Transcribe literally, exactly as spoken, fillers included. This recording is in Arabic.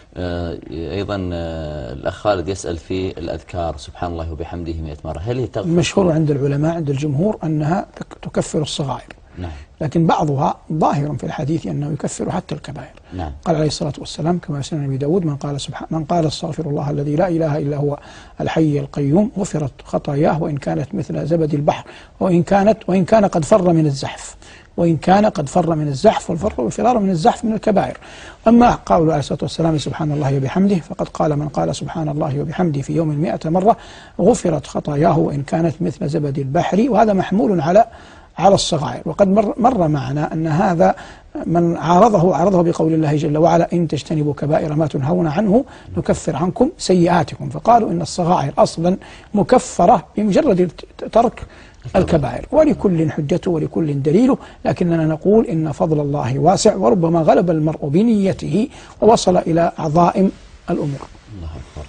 أيضا الأخ خالد يسأل في الأذكار سبحان الله وبحمده مئة مرة، هل هي تغفر؟ المشهور عند العلماء عند الجمهور أنها تكفر الصغائر، نعم. لكن بعضها ظاهر في الحديث أنه يكفر حتى الكبائر. نعم. قال عليه الصلاة والسلام كما سنن أبي داود: من قال سبحان من قال استغفر الله الذي لا إله إلا هو الحي القيوم غفرت خطاياه وإن كانت مثل زبد البحر وإن كانت وإن كان قد فر من الزحف وإن كان قد فر من الزحف والفر والفرار من الزحف من الكبائر. أما قول عليه الصلاة والسلام سبحان الله وبحمده فقد قال من قال سبحان الله وبحمده في يوم مئة مرة غفرت خطاياه وإن كانت مثل زبد البحر، وهذا محمول على على الصغائر. وقد مر, مر معنا أن هذا من عارضه عارضه بقول الله جل وعلا: إن تجتنبوا كبائر ما تنهون عنه نكفر عنكم سيئاتكم. فقالوا إن الصغائر أصلا مكفرة بمجرد ترك الكبائر، ولكل حجته ولكل دليله، لكننا نقول إن فضل الله واسع، وربما غلب المرء بنيته ووصل إلى عظائم الأمور.